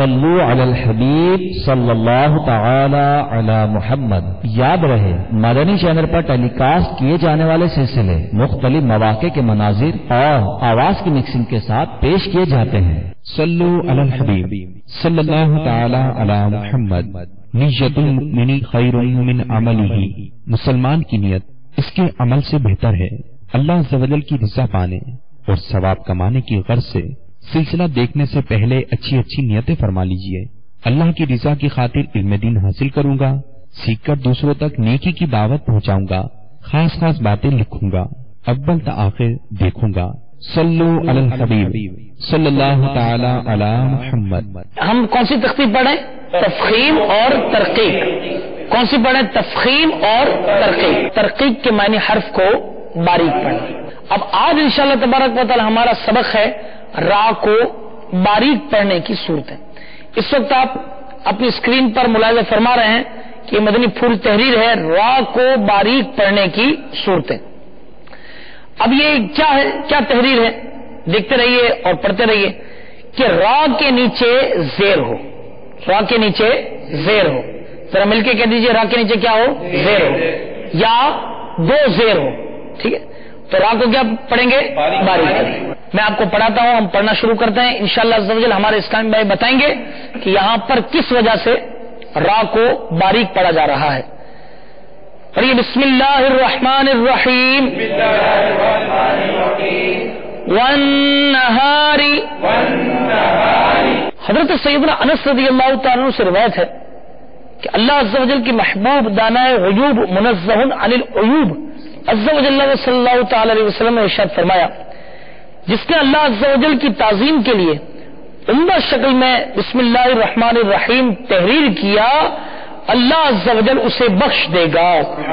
صلو علی الحبیب صلی اللہ تعالی علی محمد۔ یاد رہے مدنی چینل پر ٹیلی کاسٹ کیے جانے والے سلسلے مختلف مواقع کے مناظر اور آواز کی مکسنگ کے ساتھ پیش کیے جاتے ہیں۔ صلو علی الحبیب صلی اللہ تعالی علی محمد۔ نیت المؤمن خیر من عملہ، مسلمان کی نیت اس کے عمل سے بہتر ہے۔ اللہ عز و جل کی رضا پانے اور ثواب کمانے کی غرض سے سلسلہ دیکھنے سے پہلے اچھی اچھی نیتیں فرما لیجئے۔ اللہ کی رضا کی خاطر علم دین حاصل کروں گا، سیکھ کر دوسروں تک نیکی کی دعوت پہنچاؤں گا، خاص خاص باتیں لکھوں گا، اول تا آخر دیکھوں گا۔ صلو علی الحبیب صلی اللہ تعالی علی محمد۔ ہم کون سی تخفیف پڑھیں؟ تفخیم اور ترقیق۔ کون سی پڑھیں؟ تفخیم اور ترقیق۔ ترقیق کے معنی حرف کو باریک پڑھیں۔ اب آج انشاءاللہ تبارک و تعالی ہمارا سبق ہے را کو باریک پڑھنے کی صورتیں۔ اس وقت آپ اپنی اسکرین پر ملاحظہ فرما رہے ہیں کہ یہ مدنی پھول تحریر ہے را کو باریک پڑھنے کی صورتیں۔ اب یہ کیا ہے، کیا تحریر ہے؟ دیکھتے رہیے اور پڑھتے رہیے کہ را کے نیچے زیر ہو، را کے نیچے زیر ہو۔ ذرا مل کے کہہ دیجئے را کے نیچے کیا ہو؟ زیر ہو، یا دو زیر ہو، ٹھیک ہے؟ تو را کو کیا پڑھیں گے؟ باریک پڑھیں۔ میں آپ کو پڑھاتا ہوں، ہم پڑھنا شروع کرتے ہیں۔ انشاءاللہ عز و جل ہمارے اسلامی بھائی بتائیں گے کہ یہاں پر کس وجہ سے را کو باریک پڑھا جا رہا ہے۔ پڑھیے بسم اللہ الرحمن الرحیم۔ والنہار، حضرت سیدنا انس رضی اللہ تعالیٰ عنہ سے روایت ہے کہ اللہ عز و جل کی محبوب دانائے غیوب منزہ عن العیوب عز و جل صلی اللہ تعالی علیہ وسلم نے ارشاد فرمایا، جس نے اللہ عز و جل کی تعظیم کے لیے عمدہ شکل میں بسم اللہ الرحمن الرحیم تحریر کیا، اللہ عز و جل اسے بخش دے گا۔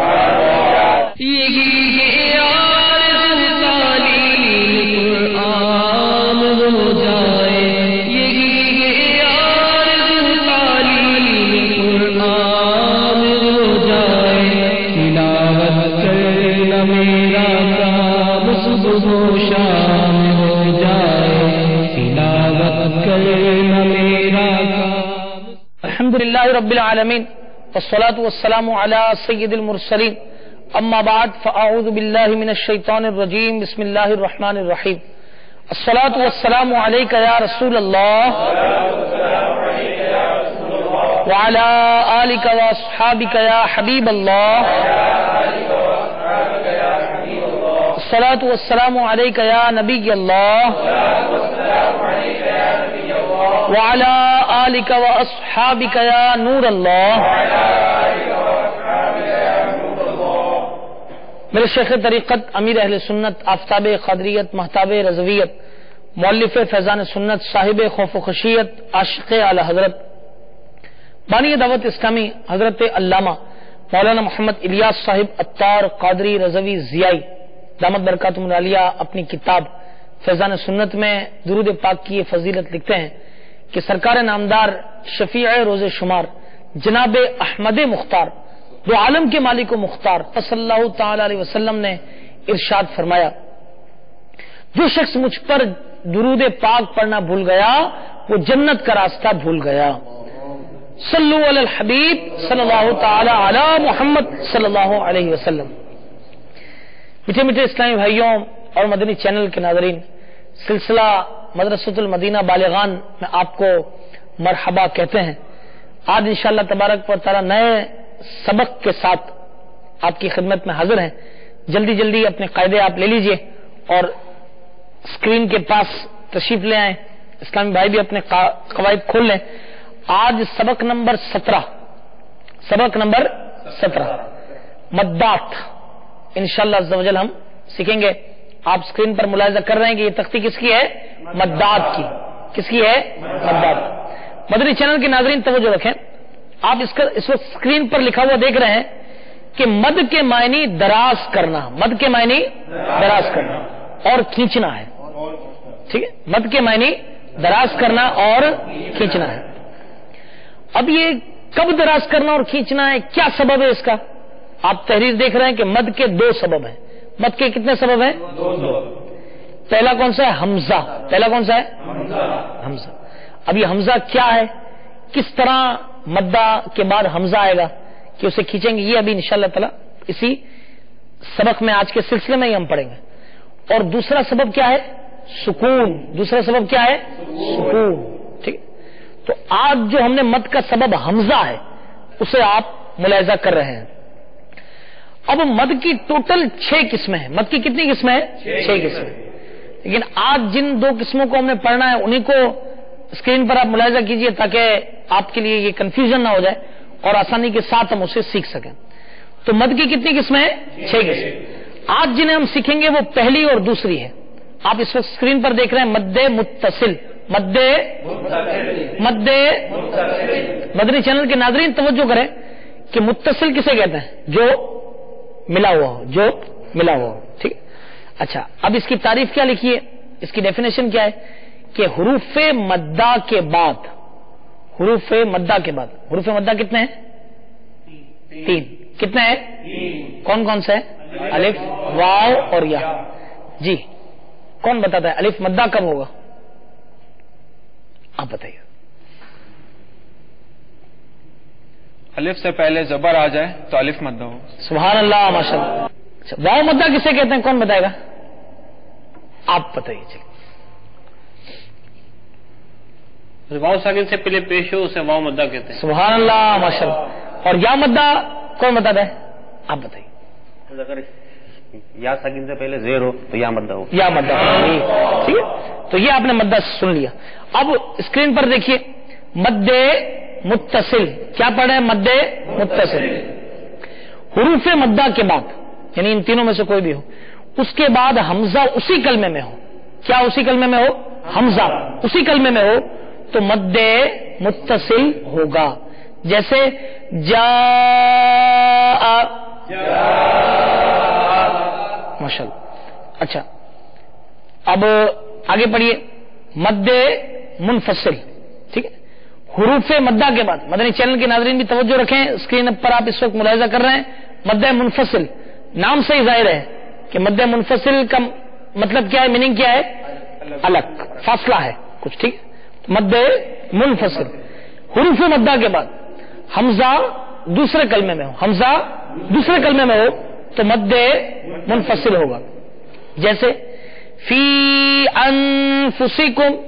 الحمدللہ رب العالمین والصلاة والسلام علی سید المرسلین، اما بعد فاعوذ باللہ من الشیطان الرجیم، بسم اللہ الرحمن الرحیم۔ الصلاة والسلام علیک یا رسول اللہ وعلی آلک واصحابک یا حبیب اللہ۔ الصلاة والسلام علیک یا نبی اللہ وعلی آلک واصحابک یا نور اللہ۔ میرے شیخ طریقت، امیر اہل سنت، آفتاب قادریت، مہتاب رضویت، مؤلف فیضان سنت، صاحب خوف و خشیت، عاشق اعلی حضرت، بانی دعوت اسلامی حضرت علامہ مولانا محمد الیاس صاحب عطار قادری رضوی ضیائی دامت برکاتہم العالیہ اپنی کتاب فیضان سنت میں درود پاک کی فضیلت لکھتے ہیں کہ سرکار نامدار شفیع روز شمار جناب احمد مختار، دو عالم کے مالک و مختار صلی اللہ تعالی علیہ وسلم نے ارشاد فرمایا، جو شخص مجھ پر درود پاک پڑھنا بھول گیا وہ جنت کا راستہ بھول گیا۔ صلو علی الحبیب صلی اللہ تعالی علی محمد صلی اللہ علیہ وسلم۔ میٹھے میٹھے اسلامی بھائیوں اور مدنی چینل کے ناظرین، سلسلہ مدرسۃ المدینہ بالغان میں آپ کو مرحبا کہتے ہیں۔ آج انشاءاللہ تبارک و تعالی نئے سبق کے ساتھ آپ کی خدمت میں حاضر ہیں۔ جلدی جلدی اپنے قاعدے آپ لے لیجئے اور اسکرین کے پاس تشریف لے آئیں۔ اسلامی بھائی بھی اپنے قواعد کھول لیں۔ آج سبق نمبر 17 مدات انشاءاللہ عز و جل ہم سیکھیں گے۔ آپ اسکرین پر ملاحظہ کر رہے ہیں کہ یہ تختی کس کی ہے؟ مدات کی۔ کس کی ہے؟ مدات۔ مدنی چینل کے ناظرین توجہ رکھیں، آپ اس وقت اسکرین پر لکھا ہوا دیکھ رہے ہیں کہ مد کے معنی دراز کرنا، مد کے معنی دراز کرنا اور کھینچنا ہے، ٹھیک ہے؟ مد کے معنی دراز کرنا اور کھینچنا ہے۔ اب یہ کب دراز کرنا اور کھینچنا ہے، کیا سبب ہے اس کا؟ آپ تحریر دیکھ رہے ہیں کہ مد کے دو سبب ہیں۔ مد کے کتنے سبب ہیں؟ دو۔ پہلا کون سا ہے؟ حمزہ۔ پہلا کون سا ہے؟ حمزہ۔ اب یہ حمزہ کیا ہے، کس طرح مدہ کے بعد حمزہ آئے گا کہ اسے کھینچیں گے، یہ ابھی انشاءاللہ تعالی اسی سبق میں آج کے سلسلے میں ہی ہم پڑھیں گے. اور دوسرا سبب کیا ہے؟ سکون. دوسرا سبب کیا ہے؟ سکون. ٹھیک ہے. تو آج جو ہم نے مد کا سبب حمزہ ہے اسے آپ ملاحظہ کر رہے ہیں. اب مد کی ٹوٹل 6 قسمیں ہیں. مد کی کتنی قسمیں ہیں؟ 6 قسمیں. لیکن آج جن 2 قسموں کو ہم نے پڑھنا ہے انہیں کو اسکرین پر آپ ملاحظہ کیجئے تاکہ آپ کے لیے یہ کنفیوژن نہ ہو جائے اور آسانی کے ساتھ ہم اسے سیکھ سکیں. تو مد کی کتنی قسمیں ہیں؟ 6 قسمیں. آج جنہیں ہم سیکھیں گے وہ پہلی اور دوسری ہے. آپ اس وقت اسکرین پر دیکھ رہے ہیں مد متصل. مدنی چینل کے ناظرین توجہ کریں کہ متصل کسے کہتے ہیں؟ جو ملا ہوا ہو، جو ملا ہوا ہو. ٹھیک. اچھا، اب اس کی تعریف کیا لکھی ہے، اس کی ڈیفینیشن کیا ہے کہ حروف مدہ کے بعد، حروف مدہ کتنے ہیں؟ 3. کتنے ہیں؟ کون کون سے ہیں؟ الف، واو اور یا. جی کون بتاتا ہے الف مدہ کب ہوگا؟ آپ بتائیے. الف سے پہلے زبر آ جائے تو الف مدہ ہو. سبحان اللہ، ماشاء اللہ. اچھا، واو مدہ کسے کہتے ہیں، کون بتائے گا؟ آپ بتائیے. چلیے. واو ساکن سے پہلے پیش ہو اسے واو مدہ کہتے ہیں. سبحان اللہ، ماشاء اللہ. اور یا مدہ کون بتاتا ہے؟ آپ بتائیے. اگر یا ساکن سے پہلے زیر ہو تو یا مدہ ہو. یا مدہ. ٹھیک ہے. تو یہ آپ نے مدہ سن لیا. اب اسکرین پر دیکھیے مد متصل. کیا پڑھ رہے ہیں؟ مد متصل. حروف مدہ کے بعد، یعنی ان تینوں میں سے کوئی بھی ہو، اس کے بعد حمزہ اسی کلمے میں ہو. کیا اسی کلمے میں ہو؟ حمزہ اسی کلمے میں ہو تو مد متصل ہوگا. جیسے ماشاء اللہ. اچھا، اب آگے پڑھیے مد منفصل. ٹھیک ہے. حروف مدہ کے بعد، مدنی چینل کے ناظرین بھی توجہ رکھیں، اسکرین پر آپ اس وقت ملاحظہ کر رہے ہیں مد منفصل. نام سے ہی ظاہر ہے کہ مد منفصل کا مطلب کیا ہے، میننگ کیا ہے؟ الگ، فاصلہ ہے کچھ. ٹھیک ہے. مد منفصل. حروف مدہ کے بعد حمزہ دوسرے کلمے میں ہو، حمزہ دوسرے کلمے میں ہو تو مد منفصل ہوگا. جیسے فی انفسکم.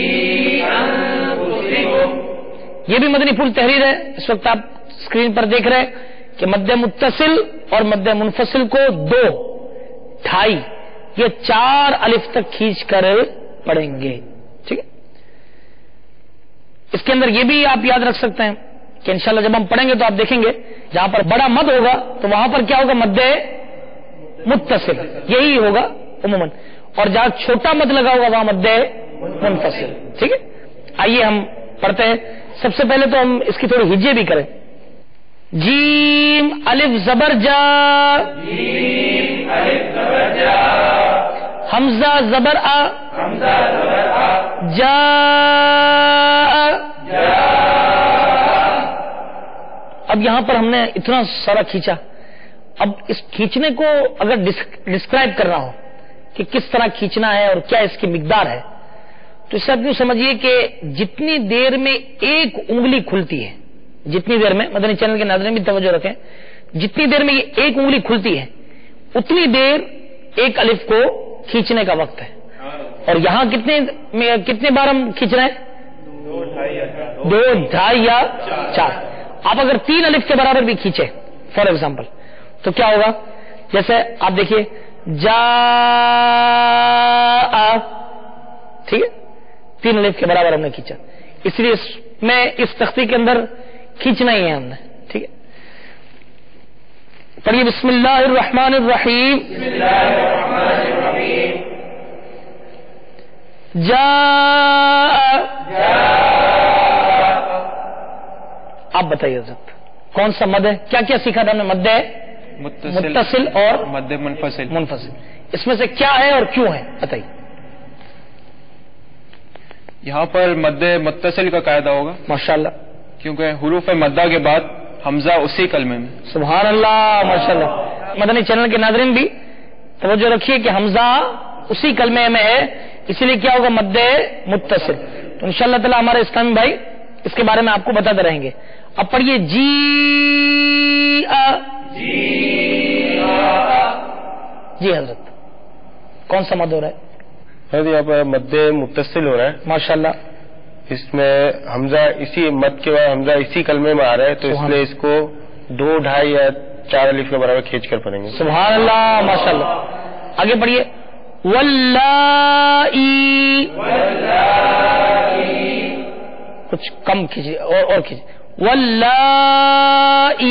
یہ بھی مدنی پھول تحریر ہے. اس وقت آپ اسکرین پر دیکھ رہے ہیں کہ مد متصل اور مد منفصل کو 2، 2.5 یہ 4 الف تک کھینچ کر پڑھیں گے. ٹھیک ہے. اس کے اندر یہ بھی آپ یاد رکھ سکتے ہیں کہ انشاءاللہ جب ہم پڑھیں گے تو آپ دیکھیں گے جہاں پر بڑا مد ہوگا تو وہاں پر کیا ہوگا؟ مد متصل یہی ہوگا عموماً. اور جہاں چھوٹا مد لگا ہوگا وہاں مد منفصل. ٹھیک ہے. آئیے ہم پڑھتے ہیں. سب سے پہلے تو ہم اس کی تھوڑی ہجے بھی کریں. جیم الف زبر جا، حمزہ زبر آ، جا. اب یہاں پر ہم نے اتنا سارا کھینچا. اب اس کھینچنے کو اگر ڈسکرائب کرنا ہو کہ کس طرح کھینچنا ہے اور کیا اس کی مقدار ہے تو اس سے آپ یوں سمجھیے کہ جتنی دیر میں ایک انگلی کھلتی ہے، جتنی دیر میں، مدنی چینل کے ناظرین بھی توجہ رکھیں، جتنی دیر میں یہ ایک انگلی کھلتی ہے اتنی دیر ایک الف کو کھینچنے کا وقت ہے. اور یہاں کتنے بار ہم کھینچ رہے ہیں؟ 2، 2.5 یا 4. آپ اگر 3 الف کے برابر بھی کھینچے فار ایگزامپل تو کیا ہوگا؟ جیسے آپ دیکھیے جا، ٹھیک ہے، 3 الف کے برابر ہم نے کھینچا. اس لیے میں اس تختی کے اندر کھینچنا ہی ہے ہم نے. ٹھیک ہے. پڑھیے بسم اللہ الرحمن الرحیم. جا. آپ بتائیے حضرت کون سا مد ہے؟ کیا کیا سیکھا تھا ہم نے؟ مد متصل اور مد منفصل. اس میں سے کیا ہے اور کیوں ہے بتائیے. یہاں پر مد متصل کا قاعدہ ہوگا ماشاءاللہ، کیونکہ حروف مدہ کے بعد حمزہ اسی کلمے میں. سبحان اللہ، ماشاءاللہ. مدنی چینل کے ناظرین بھی توجہ رکھیے کہ حمزہ اسی کلمے میں ہے، اسی لیے کیا ہوگا؟ مد متصل. تو انشاءاللہ تعالی ہمارے اسلامی بھائی اس کے بارے میں آپ کو بتاتے رہیں گے. اب پڑھیے جی جی حضرت کون سا مد ہو رہا ہے؟ حضرت یہاں پر مد متصل ہو رہا ہے ماشاءاللہ. اس میں حمزہ اسی مد کے بعد حمزہ اسی کلمے میں آ رہا ہے تو اس لیے اس کو 2 2.5 یا 4 الف کے برابر کھینچ کر پڑھیں گے. سبحان اللہ ماشاءاللہ. آگے پڑھیے واللائی کچھ کم کیجیے اور کیجیے واللائی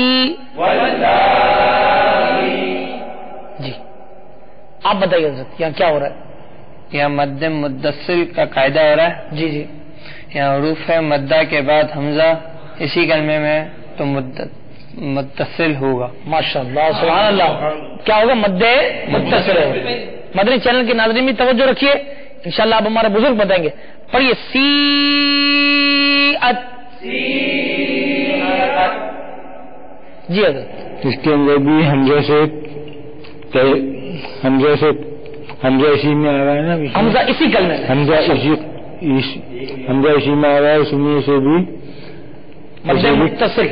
جی. آپ بتائیے حضرت یہاں کیا ہو رہا ہے؟ یہاں مد متصل کا قاعدہ ہو رہا ہے. جی جی یہاں حروف مدہ کے بعد حمزہ اسی کلمے میں تو متصل ہوگا. ماشاءاللہ سبحان اللہ. کیا ہوگا؟ مد متصل ہوگا. مدنی چینل کے ناظرین بھی توجہ رکھیے انشاءاللہ آپ ہمارے بزرگ بتائیں گے. پڑھیے سی جی حضرت. اس کے اندر بھی حمزہ اسی میں آ رہا ہے نا. حمزہ اسی کلمے میں حمزہ اسی میں آ رہا ہے. اس میں سے بھی مد متصل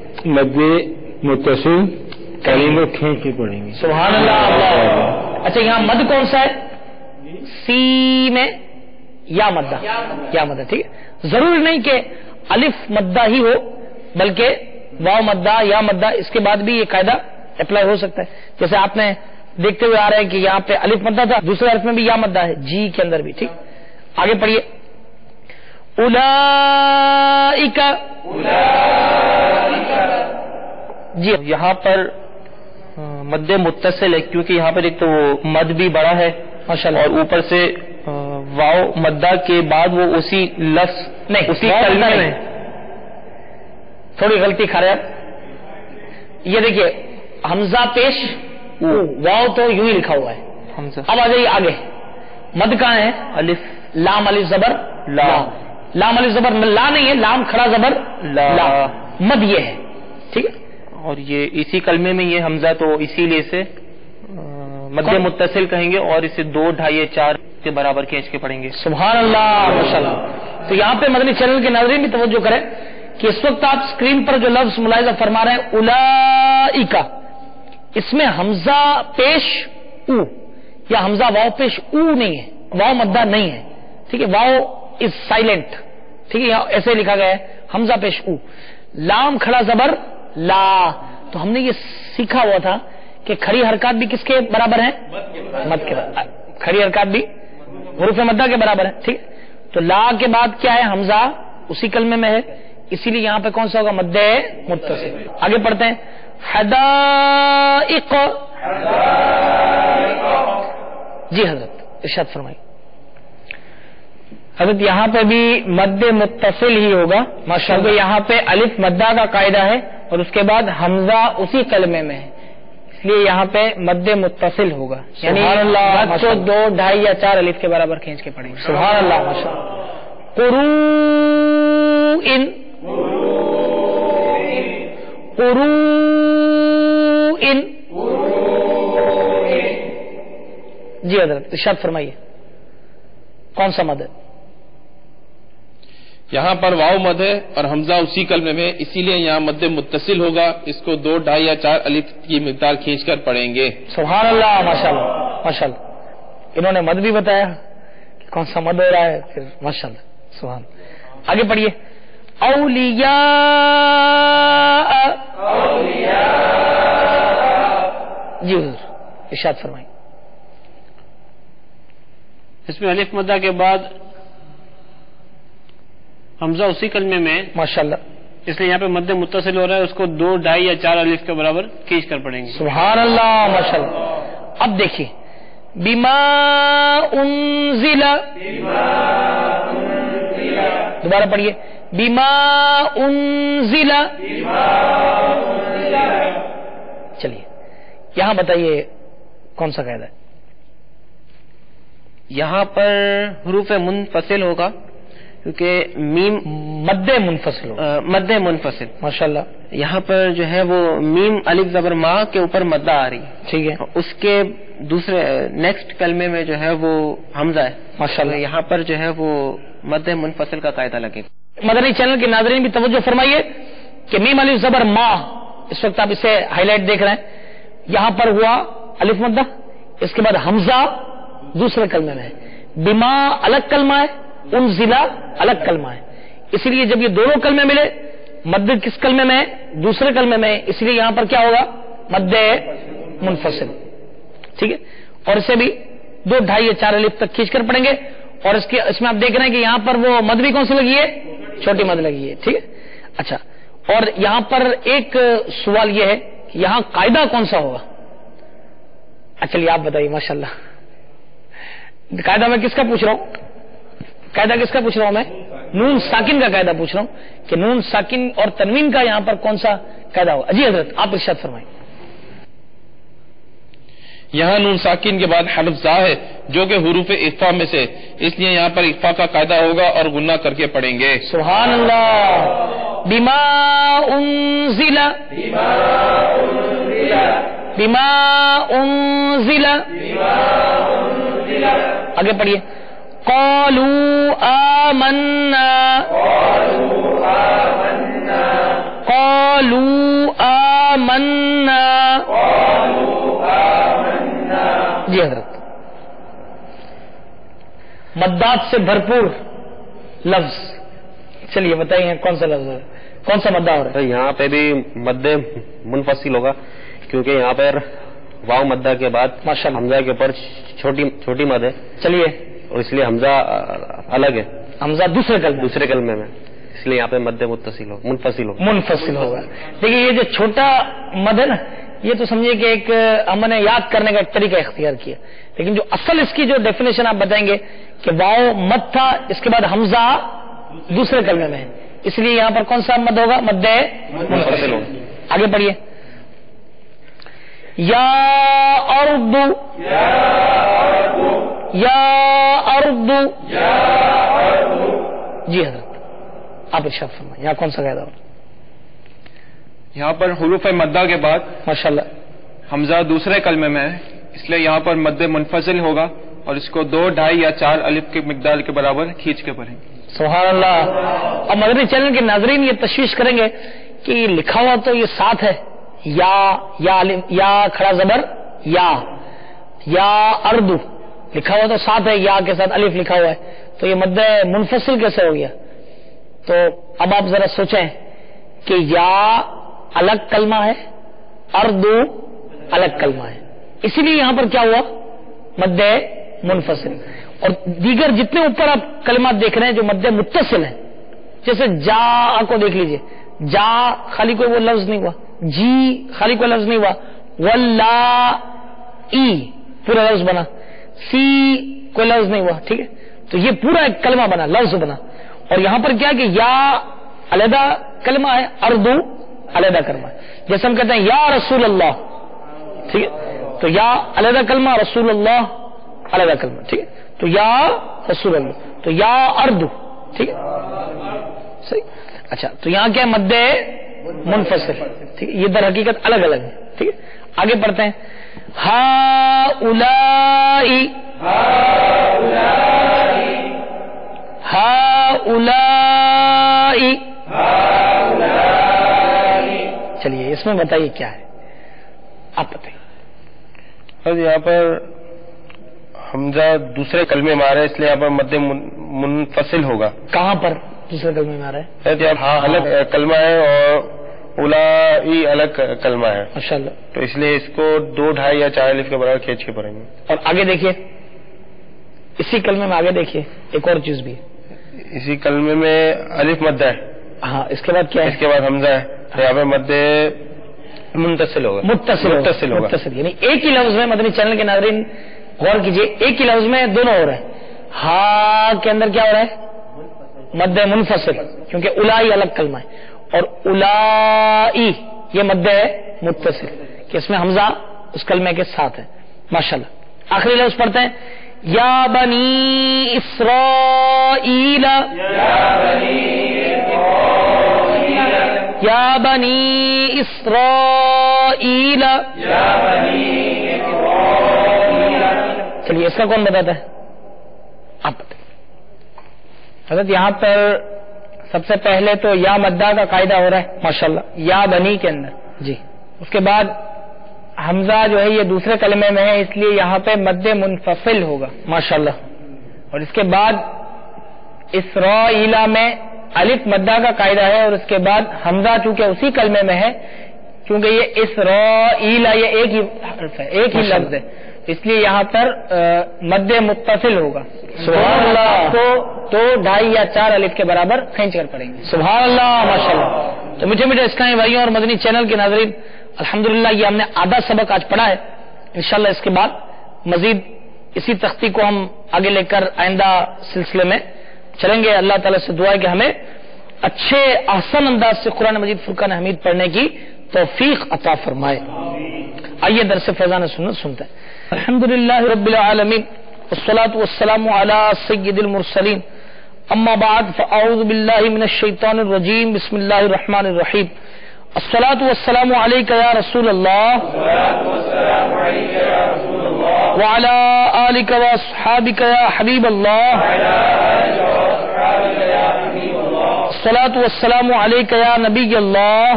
کلمے کھینچ کے پڑھیں گے. سبحان اللہ. اچھا یہاں مد کون سا ہے؟ سی میں یا مدہ ٹھیک ہے. ضروری نہیں کہ الف مدہ ہی ہو بلکہ واو مدہ یا مدہ اس کے بعد بھی یہ قاعدہ اپلائی ہو سکتا ہے. جیسے آپ نے دیکھتے ہوئے آ رہے ہیں کہ یہاں پہ الف مدہ تھا دوسرے حرف میں بھی یا مدہ ہے جی کے اندر بھی. ٹھیک آگے پڑھیے اولئک جی. یہاں پر مد متصل ہے کیونکہ یہاں پر ایک تو مد بھی بڑا ہے ماشاءاللہ اور اوپر سے واو مدہ کے بعد وہ اسی لفظ نہیں اسی کلمے میں تھوڑی غلطی کھا رہے ہیں. یہ دیکھیے حمزہ پیش واو تو یوں ہی لکھا ہوا ہے. حمزہ اب آ جائیے آگے. مد کہاں ہے؟ الف لام الف زبر لا. لام الف زبر لا نہیں ہے لام کھڑا زبر لا. مد یہ ہے. ٹھیک ہے. اور یہ اسی کلمے میں یہ حمزہ تو اسی لیے سے مد متصل کہیں گے اور اسے 2 2.5 یا 4 کے برابر کھینچ کے پڑھیں گے. سبحان اللہ ماشاءاللہ. تو یہاں پہ مدنی چینل کے ناظرین بھی توجہ کریں کہ اس وقت آپ اسکرین پر جو لفظ ملاحظہ فرما رہے ہیں اولئک اس میں حمزہ پیش او یا حمزہ واو پیش او نہیں ہے. واو مدہ نہیں ہے. ٹھیک ہے. واو از سائلنٹ. ٹھیک ہے. ایسے لکھا گیا ہے حمزہ پیش او. لام کھڑا زبر لا. تو ہم نے یہ سیکھا ہوا تھا کہ کھڑی حرکات بھی کس کے برابر ہیں؟ مد کے برابر. کھڑی حرکات بھی حروف مدہ کے برابر ہے. ٹھیک. تو لا کے بعد کیا ہے؟ حمزہ اسی کلمے میں ہے اسی لیے یہاں پہ کون سا ہوگا؟ مد متصل. آگے پڑھتے ہیں حدائق جی حضرت ارشاد فرمائیے. حضرت یہاں پہ بھی مد متصل ہی ہوگا ماشاءاللہ. یہاں پہ الف مدہ کا قاعدہ ہے اور اس کے بعد حمزہ اسی کلمے میں ہے اس لیے یہاں پہ مد متصل ہوگا. یعنی مد کو 2 2.5 یا 4 الف کے برابر کھینچ کے پڑھیں گے. سبحان اللہ ماشاءاللہ. قروء جی حضرت ارشاد فرمائیے کون سا مد ہے؟ یہاں پر واو مد ہے اور حمزہ اسی کلمے میں اسی لیے یہاں مد متصل ہوگا. اس کو 2 2.5 یا 4 الف کی مقدار کھینچ کر پڑھیں گے. سبحان اللہ ماشاءاللہ ماشاءاللہ. انہوں نے مد بھی بتایا کہ کون سا مد ہو رہا ہے پھر ماشاءاللہ سبحان. آگے پڑھیے اولیاء جی حضور ارشاد فرمائیں. اس میں الف مدہ کے بعد حمزہ اسی کلمے میں ماشاءاللہ. اس لیے یہاں پہ مد متصل ہو رہا ہے اس کو 2 2.5 یا 4 الف کے برابر کھینچ کر پڑھیں گے. سبحان اللہ ماشاءاللہ. اب دیکھیے بما انزل دوبارہ پڑھیے بما انزل. چلیے یہاں بتائیے کون سا قاعدہ ہے؟ یہاں پر حروف منفصل ہوگا کیونکہ میم مد منفصل ہوگا. مد منفصل. ماشاءاللہ. یہاں پر جو ہے وہ میم الف زبر ما کے اوپر مدہ آ رہی ہے. ٹھیک ہے. اس کے دوسرے نیکسٹ کلمے میں جو ہے وہ حمزہ ہے. ماشاءاللہ. یہاں پر جو ہے وہ مد منفصل کا قاعدہ لگے گا. مدنی چینل کے ناظرین بھی توجہ فرمائیے کہ میم الف زبر ما، اس وقت آپ اسے ہائی لائٹ دیکھ رہے ہیں، یہاں پر ہوا الف مدہ، اس کے بعد حمزہ دوسرے کلمے میں ہے. بما الگ کلمہ ہے، انزلہ الگ کلمہ ہے. اسی لیے جب یہ دونوں کلمے ملے، مد کس کلمے میں ہے؟ دوسرے کلمے میں ہے، اس لیے یہاں پر کیا ہوگا؟ مد منفصل. ٹھیک ہے. اور اسے بھی 2 ڈھائی یا 4 الف تک کھینچ کر پڑھیں گے. اور اس میں آپ دیکھ رہے ہیں کہ یہاں پر وہ مد بھی کون سی لگی ہے؟ چھوٹی مد لگی ہے. ٹھیک ہے. اچھا، اور یہاں پر ایک سوال یہ ہے کہ یہاں قاعدہ کون سا ہوگا؟ چلیے آپ بتائیے. ماشاءاللہ. قاعدہ میں کس کا پوچھ رہا ہوں؟ قاعدہ کس کا پوچھ رہا ہوں میں؟ نون ساکن کا قاعدہ پوچھ رہا ہوں کہ نون ساکن اور تنوین کا یہاں پر کون سا قاعدہ ہوگا؟ جی حضرت آپ ارشاد فرمائیں. یہاں نون ساکن کے بعد حرف زا ہے جو کہ حروف اخفا میں سے، اس لیے یہاں پر اخفا کا قاعدہ ہوگا اور غنہ کر کے پڑھیں گے. سبحان اللہ. بما انزل، بما انزل، آگے پڑھیے. قالوا آمنا، قالوا آمنا. جی حضرت. مدات سے بھرپور لفظ، چلیے بتائیے کون سا لفظ ہے، کون سا مدہ ہو رہا ہے؟ یہاں پہ بھی مد منفصل ہوگا کیونکہ یہاں پر واو مدہ کے بعد حمزہ کے اوپر چھوٹی مد ہے. چلیے. اور اس لیے حمزہ الگ ہے. حمزہ دوسرے کلمے میں، اس لیے یہاں پہ مد منفصل ہوگا. دیکھیے یہ جو چھوٹا مد ہے نا، یہ تو سمجھیے کہ ایک ہم نے یاد کرنے کا ایک طریقہ اختیار کیا، لیکن جو اصل اس کی جو ڈیفینیشن آپ بتائیں گے کہ واو مد تھا، اس کے بعد حمزہ دوسرے کلمے میں ہے، اس لیے یہاں پر کون سا مد ہوگا؟ مد منفصل ہوگا. آگے پڑھیے. یا ارض، یا ارض. جی حضرت آپ ارشاد فرمائیں یہاں کون سا قاعدہ ہوگا؟ یہاں پر حروف مدہ کے بعد ماشاءاللہ حمزہ دوسرے کلمے میں ہے، اس لیے یہاں پر مد منفصل ہوگا اور اس کو 2 ڈھائی یا 4 الف کی مقدار کے برابر کھینچ کے پڑھیں. سبحان اللہ. اور مدنی چینل کے ناظرین یہ تشویش کریں گے کہ لکھا ہوا تو یہ ساتھ ہے، یا کھڑا زبر یا اردو لکھا ہوا تو ساتھ ہے، یا کے ساتھ الف لکھا ہوا ہے، تو یہ مد منفصل کیسے ہو گیا؟ تو اب آپ ذرا سوچیں کہ یا الگ کلمہ ہے، اردو الگ کلمہ ہے، اسی لیے یہاں پر کیا ہوا؟ مد منفصل. اور دیگر جتنے اوپر آپ کلمات دیکھ رہے ہیں جو مد متصل ہیں، جیسے جا کو دیکھ لیجئے، جا خالی کوئی وہ لفظ نہیں ہوا، جی خالی کوئی لفظ نہیں ہوا، ولا ای پورا لفظ بنا، سی کوئی لفظ نہیں ہوا. ٹھیک ہے. تو یہ پورا ایک کلمہ بنا، لفظ بنا. اور یہاں پر کیا کہ یا علیحدہ کلمہ ہے، اردو علیحدہ کلمہ ہے. جیسے ہم کہتے ہیں یا رسول اللہ، ٹھیک ہے، تو یا علیحدہ کلمہ، رسول اللہ علیحدہ کلمہ. ٹھیک ہے. تو یا رسول اللہ، تو یا اردو. ٹھیک ہے صحیح. اچھا، تو یہاں کیا ہے؟ مد منفصل. ٹھیک ہے. یہ در حقیقت الگ الگ ہے. ٹھیک ہے. آگے پڑھتے ہیں. ہا اولائی، ہا اولائی. چلیے اس میں بتائیے کیا ہے، آپ بتائیے. یہاں پر حمزہ دوسرے کلمے میں آ رہا ہے، اس لیے یہاں پر مد منفصل ہوگا. کہاں پر دوسرے کلمے میں آ رہا ہے؟ ہاں الگ کلمہ ہے اور اولائی الگ کلمہ ہے. ماشاءاللہ. تو اس لیے اس کو 2 ڈھائی یا 4 الف کے برابر کھینچ کے پڑھیں گے. اور آگے دیکھیے اسی کلمے میں، آگے دیکھیے ایک اور چیز بھی ہے. اسی کلمے میں الف مد ہے. ہاں اس کے بعد کیا ہے؟ اس کے بعد حمزہ ہے. یہاں پہ مد متصل ہوگا. متصل ہوگا. یعنی ایک ہی لفظ میں، مدنی چینل کے ناظرین غور کیجئے، ایک ہی لفظ میں دونوں ہو رہے ہیں. ہا کے اندر کیا ہو رہا ہے؟ مد منفصل، کیونکہ الائی الگ کلمہ ہے، اور الائی یہ مد متصل کہ اس میں حمزہ اس کلمے کے ساتھ ہے. ماشاءاللہ. آخری لفظ پڑھتے ہیں یا بنی اسرائیل یا بنی اسرائیل. چلیے اس کا کون بتاتا ہے؟ آپ بتائیں. حضرت یہاں پر سب سے پہلے تو یا مدہ کا قاعدہ ہو رہا ہے ماشاءاللہ یا بنی کے اندر جی. اس کے بعد حمزہ جو ہے یہ دوسرے کلمے میں ہے اس لیے یہاں پہ مد منفصل ہوگا ماشاءاللہ. اور اس کے بعد اسرائیلا میں الف مدہ کا قاعدہ ہے اور اس کے بعد حمزہ چونکہ اسی کلمے میں ہے کیونکہ یہ اسرائیلا یہ ایک ہی حرف ہے ایک ہی لفظ ہے اس لیے یہاں پر مد متصل ہوگا. سبحان اللہ. تو 2 2.5 یا 4 الف کے برابر کھینچ کر پڑیں گے. سبحان اللہ ماشاءاللہ. تو میٹھے میٹھے اسلامی بھائیوں اور مدنی چینل کے ناظرین الحمدللہ یہ ہم نے آدھا سبق آج پڑھا ہے. انشاءاللہ اس کے بعد مزید اسی تختی کو ہم آگے لے کر آئندہ سلسلے میں چلیں گے. اللہ تعالیٰ سے دعا ہے کہ ہمیں اچھے احسن انداز سے قرآن مجید فرقان حمید پڑھنے کی توفیق عطا فرمائے. آئیے درس فیضان سنت سنتے ہیں. الحمدللہ رب العالمین والصلاة والسلام علی سید المرسلین اما بعد فاعوذ باللہ من الشیطان الرجیم بسم اللہ الرحمن الرحیم. الصلاة والسلام علیک یا رسول اللہ وعلی آلک واصحابک یا حبیب اللہ. الصلاة والسلام علیک یا نبی اللہ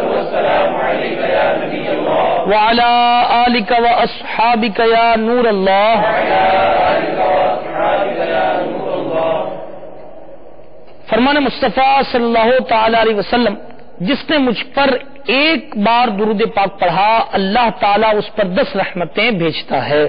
وعلی آلک واصحابک یا نور اللہ. فرمان مصطفیٰ صلی اللہ تعالی علیہ وسلم جس نے مجھ پر ایک بار درود پاک پڑھا اللہ تعالیٰ اس پر 10 رحمتیں بھیجتا ہے.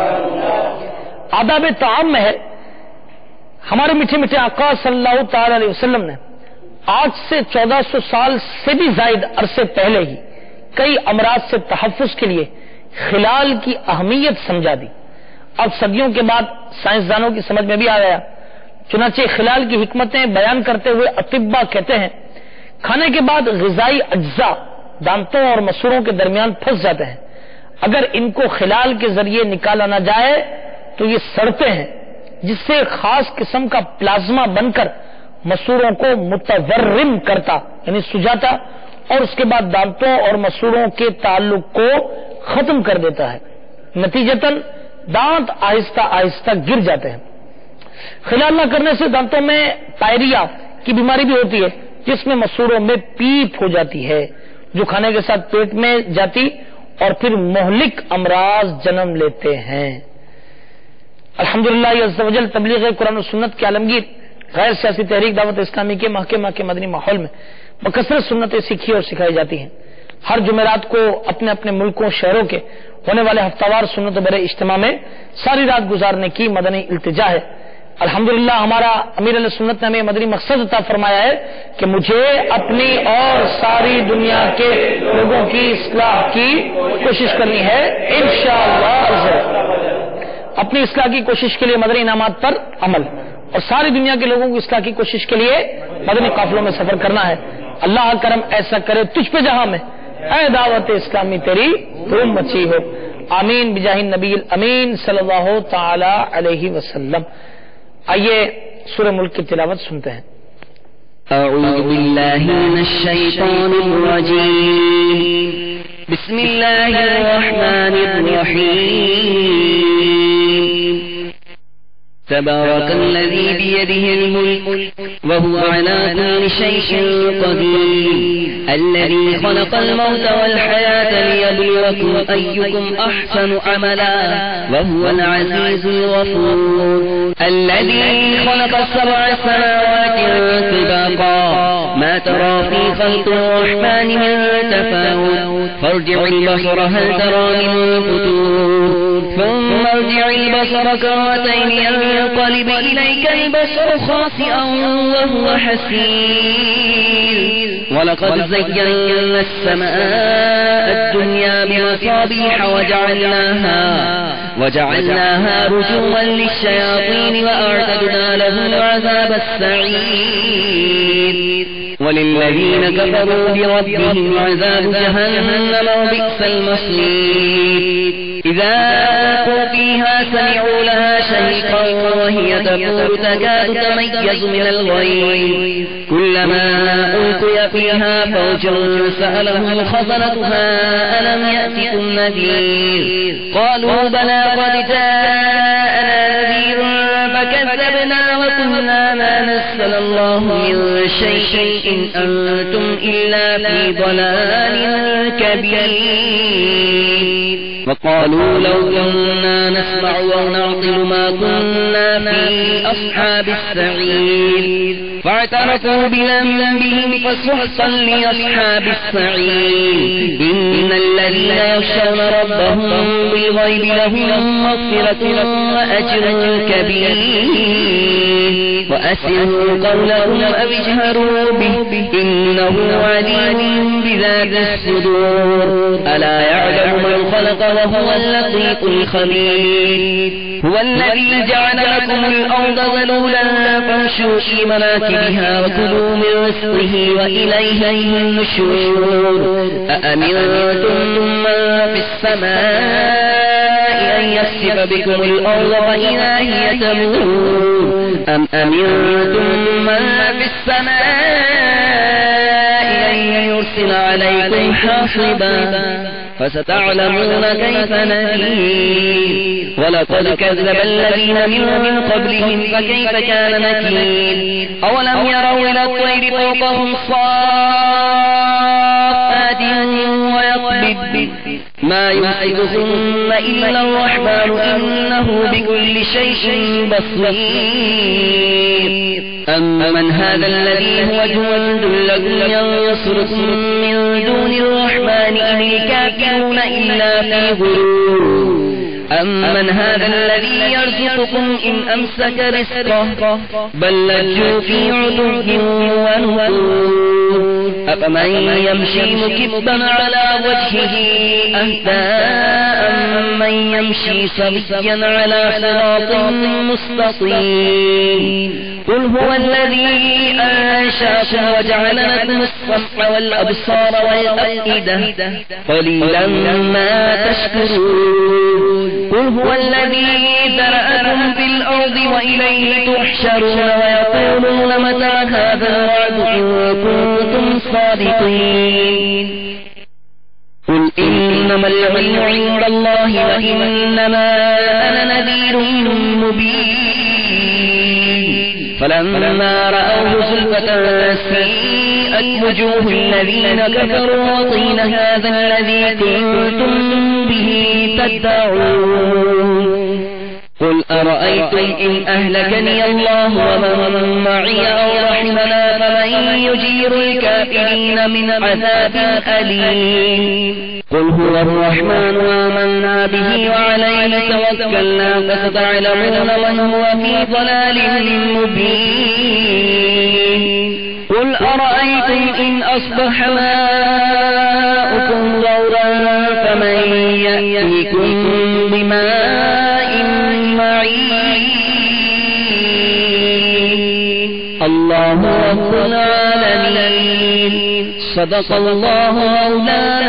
آداب طعام میں ہے ہمارے میٹھے میٹھے آقا صلی اللہ تعالی علیہ وسلم نے آج سے 1400 سال سے بھی زائد عرصے پہلے ہی کئی امراض سے تحفظ کے لیے خلال کی اہمیت سمجھا دی. اب صدیوں کے بعد سائنسدانوں کی سمجھ میں بھی آ گیا. چنانچہ خلال کی حکمتیں بیان کرتے ہوئے اطباء کہتے ہیں کھانے کے بعد غذائی اجزاء دانتوں اور مسوروں کے درمیان پھنس جاتے ہیں. اگر ان کو خلال کے ذریعے نکالا نہ جائے تو یہ سڑتے ہیں جس سے خاص قسم کا پلازما بن کر مسوروں کو متورم کرتا یعنی سجاتا اور اس کے بعد دانتوں اور مسوروں کے تعلق کو ختم کر دیتا ہے. نتیجتاً دانت آہستہ آہستہ گر جاتے ہیں. خلال نہ کرنے سے دانتوں میں پائریا کی بیماری بھی ہوتی ہے جس میں مسوروں میں پیپ ہو جاتی ہے جو کھانے کے ساتھ پیٹ میں جاتی اور پھر مہلک امراض جنم لیتے ہیں. الحمدللہ عز و جل تبلیغ قرآن و سنت کے عالمگیر غیر سیاسی تحریک دعوت اسلامی کے محکمہ کے مدنی ماحول میں بکثرت سنتیں سیکھی اور سکھائی جاتی ہیں. ہر جمعرات کو اپنے اپنے ملکوں شہروں کے ہونے والے ہفتہ وار سنت برے اجتماع میں ساری رات گزارنے کی مدنی التجا ہے. الحمدللہ ہمارا امیر علیہ سنت نے ہمیں مدنی مقصد عطا فرمایا ہے کہ مجھے اپنی اور ساری دنیا کے لوگوں کی اصلاح کی کوشش کرنی ہے انشاءاللہ. اپنی اصلاح کی کوشش کے لیے مدنی انعامات پر عمل اور ساری دنیا کے لوگوں کی اصلاح کی کوشش کے لیے مدنی قافلوں میں سفر کرنا ہے. اللہ کرم ایسا کرے تجھ پہ جہاں میں اے دعوت اسلامی تیری دھوم مچی ہو. آمین بجاہ نبی الامین صلی اللہ تعالی علیہ وسلم. آئیے سورہ ملک کی تلاوت سنتے ہیں. اعوذ باللہ من الشیطان الرجیم بسم اللہ الرحمن الرحیم. تبارك الذي بيده الملك وهو على كل شيء قدير الذي خلق الموت والحياة ليبلوكم أيكم أحسن عملا وهو العزيز الغفور الذي خلق 7 سماوات طباقا ما ترى في خلق الرحمن من تفاوت فارجع البصر هل ترى من فتور ثم ارجع البصر كرتين ينقلب إليك البصر خاسئا وهو حسير ولقد زينا السماء الدنيا بمصابيح وجعلناها رجوما للشياطين وأعتدنا لهم عذاب السعير وللذين كفروا بربهم عذاب جهنم وبئس المصير إذا ألقوا فيها سمعوا لها شهيقا وهي تفور تكاد تميز من الغيظ كلما ألقي فيها فوج سألهم خزنتها ألم يأتكم نذير قالوا بلى قد جاءنا نذير فكذبنا وقلنا ما نزل الله من شيء إن أنتم إلا في ضلال كبير وقالوا لو كنا نسمع أو نعقل ما كنا في أصحاب السعير فاعترفوا بذنبهم فسحقا لأصحاب السعير إن الذين يخشون ربهم بالغيب لهم مغفرة وأجر كبير وأسروا قولهم أو اجهروا به إنه عليم بذات الصدور ألا يعلم من خلق وهو اللطيف الخبير هو الذي جعل لكم الأرض ذلولا فامشوا في مناكبها وكلوا من رزقه وإليه النشور أأمنتم من في السماء أن يخسف بكم الأرض فإذا هي تمور أم أمنتم من في السماء أن يرسل عليكم حاصبا فستعلمون كيف نذير ولقد كذب الذين من قبلهم فكيف كان نكير أولم يروا إلى الطير فوقهم صافات ويقبض ما يمسكهن إلا الرحمن إنه بكل شيء بصير أمن هذا الذي هو جند لكم ينصركم من دون الرحمن إن الكافرون إلا في غرور أمن هذا الذي يرزقكم إن أمسك رزقه بل لجوا في عتو ونفور أفمن يمشي مكبا على وجهه أهدى أمن يمشي سويا على صراط مستقيم قل هو الذي أنشأكم وجعل لكم السمع والأبصار والأفئدة قليلا ما تشكرون قل هو الذي ذرأكم في الأرض وإليه تحشرون ويقولون متى هذا الوعد إن كنتم صادقين قل إنما العلم عند الله وإنما أنا نذير مبين فلما رأوه زلفة سيئت وجوه الذين كفروا وقيل هذا الذي كنتم به تدعون قل أرأيتم إن أهلكني الله ومن معي أو رحمنا فمن يجير الكافرين من عذاب أليم قل هو الرحمن آمنا به وعليه توكلنا فستعلمون من هو في ضلال مبين قل أرأيتم إن أصبح ماؤكم غورا فمن يأتيكم بماء معين الله رب العالمين صدق الله مولانا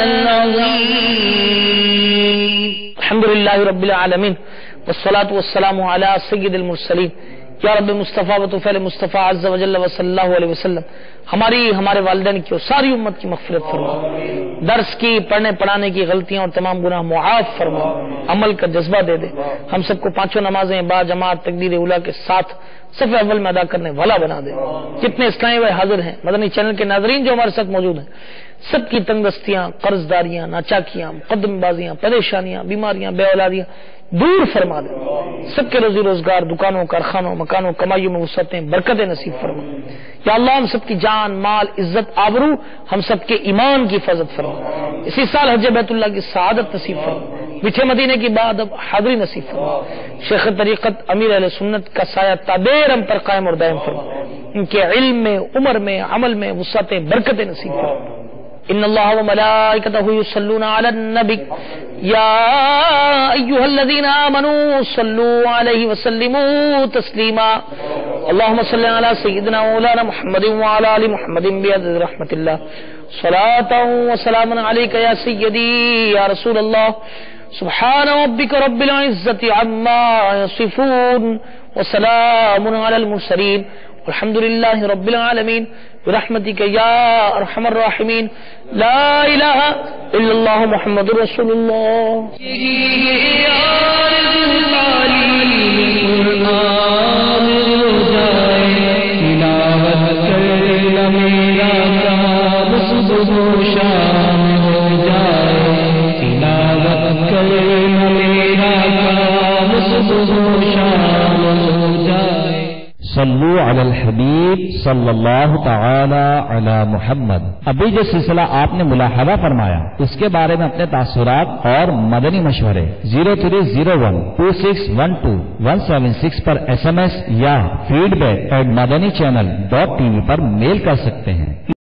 العظيم الحمد لله رب العالمين والصلاة والسلام على سيد المرسلين या रब मुस्तफ़ा व तुफ़ैल मुस्तफ़ा अज़्ज़ व जल्ल व सल्लल्लाहु अलैहि वसल्लम हमारी हमारे वालिदैन की और सारी उम्मत की मग़फ़िरत फरमा, दर्स की पढ़ने पढ़ाने की गलतियां और तमाम गुनाह मुआफ़ फरमा, अमल का जज्बा दे दे, हम सबको पांचों नमाजें बा जमात तकबीर उला के साथ सफ़े अव्वल में अदा करने वाला बना दे। जितने इस्लामी भाई हाजिर हैं, मदनी चैनल के नाज़रीन जो हमारे साथ मौजूद हैं, सबकी तंगदस्तियां, कर्जदारियां, नाचाकियां, मुक़द्दमबाजियां, परेशानियां, बीमारियां, बेऔलादियां दूर फरमा दे। सबके रोजी रोजगार, दुकानों, कारखानों, मकानों, कमाइयों में वसअतें, बरकतें नसीब फरमा। या अल्लाह हम सबकी जान, माल, इज्जत, आबरू, हम सबके ईमान की हिफाजत फरमा। इसी साल हज बैतुल्लाह की सआदत नसीब फरमा। मीठे मदीने की बाद अब हाज़री नसीब फरमा। शेख तरीक़त अमीर अहले सुन्नत का साया ताबेर हम पर कायम और दायम फरमा। इनके इल्म में, उम्र में, अमल में वसअतें, बरकतें नसीब फरमा। इन्नल्लाह व मलाइकतहु युसल्लूना अलन नबी या अय्युहल्लज़ीना आमनू सल्लू अलैहि व सल्लिमू तस्लीमा اللهم صل على سيدنا مولانا محمد وعلى ال محمد بعدد رحمة الله صلاة وسلام عليك يا سيدي يا رسول الله سبحان ربك رب العزة عما يصفون وسلام على المرسلين والحمد لله رب العالمين برحمتك يا ارحم الراحمين لا الہ الا اللہ محمد رسول اللہ. صلو علی الحبیب صلی اللہ تعالی علی محمد. ابھی جو سلسلہ آپ نے ملاحظہ فرمایا اس کے بارے میں اپنے تاثرات اور مدنی مشورے 03012612 پر SMS یا feedback@madanichannel.tv پر میل کر سکتے ہیں.